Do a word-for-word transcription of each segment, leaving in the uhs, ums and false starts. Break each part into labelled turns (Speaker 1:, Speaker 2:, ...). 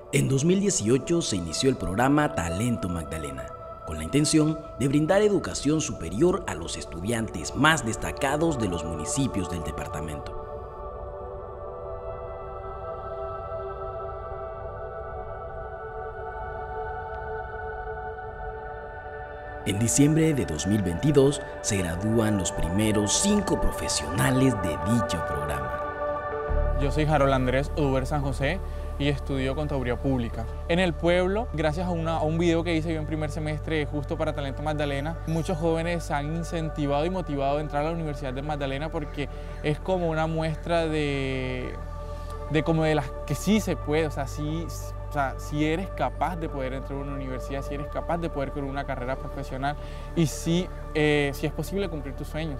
Speaker 1: En dos mil dieciocho se inició el programa Talento Magdalena, con la intención de brindar educación superior a los estudiantes más destacados de los municipios del departamento. En diciembre de dos mil veintidós se gradúan los primeros cinco profesionales de dicho programa.
Speaker 2: Yo soy Harold Andrés Oduber San José y estudio Contaduría Pública. En el pueblo, gracias a, una, a un video que hice yo en primer semestre justo para Talento Magdalena, muchos jóvenes se han incentivado y motivado a entrar a la Universidad de Magdalena porque es como una muestra de, de, como de las que sí se puede, o sea, sí, o sea, si eres capaz de poder entrar a una universidad, si eres capaz de poder crear una carrera profesional y si, eh, si es posible cumplir tus sueños.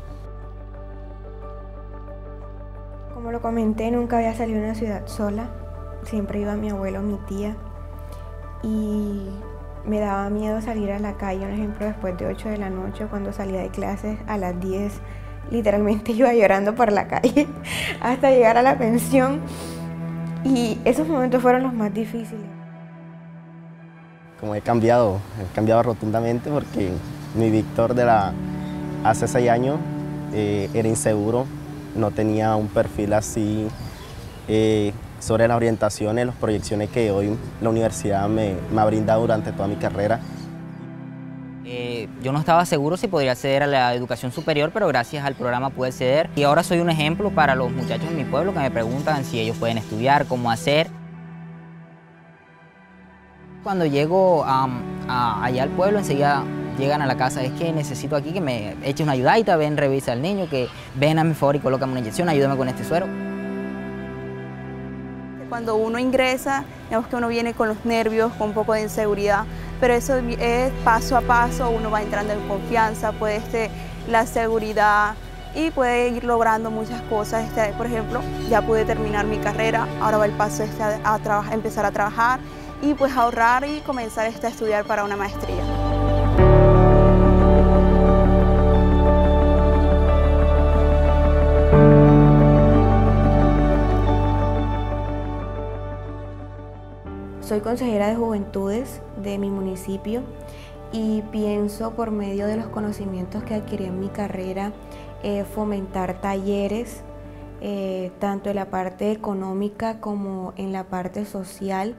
Speaker 3: Como lo comenté, nunca había salido a una ciudad sola, siempre iba mi abuelo o mi tía y me daba miedo salir a la calle, por ejemplo, después de ocho de la noche, cuando salía de clases a las diez, literalmente iba llorando por la calle hasta llegar a la pensión y esos momentos fueron los más difíciles.
Speaker 4: Como he cambiado, he cambiado rotundamente porque mi Víctor de la hace seis años eh, era inseguro. No tenía un perfil así eh, sobre las orientaciones, las proyecciones que hoy la universidad me, me ha brindado durante toda mi carrera.
Speaker 5: Eh, yo no estaba seguro si podría acceder a la educación superior, pero gracias al programa pude acceder. Y ahora soy un ejemplo para los muchachos en mi pueblo que me preguntan si ellos pueden estudiar, cómo hacer. Cuando llego um, a, allá al pueblo, enseguida llegan a la casa, es que necesito aquí que me eche una ayudadita, ven, revisa al niño, que ven a mi favor y colócame una inyección, ayúdame con este suero.
Speaker 6: Cuando uno ingresa, digamos que uno viene con los nervios, con un poco de inseguridad, pero eso es paso a paso, uno va entrando en confianza, puede este, la seguridad y puede ir logrando muchas cosas. Este, por ejemplo, ya pude terminar mi carrera, ahora va el paso este a, a, a empezar a trabajar y pues ahorrar y comenzar este a estudiar para una maestría.
Speaker 3: Soy consejera de juventudes de mi municipio y pienso, por medio de los conocimientos que adquirí en mi carrera, eh, fomentar talleres, eh, tanto en la parte económica como en la parte social.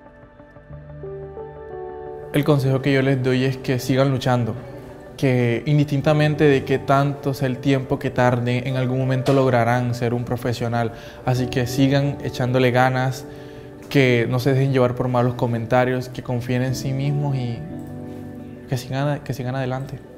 Speaker 2: El consejo que yo les doy es que sigan luchando, que indistintamente de qué tanto sea el tiempo que tarde, en algún momento lograrán ser un profesional. Así que sigan echándole ganas, que no se dejen llevar por malos comentarios, que confíen en sí mismos y que sigan, que sigan adelante.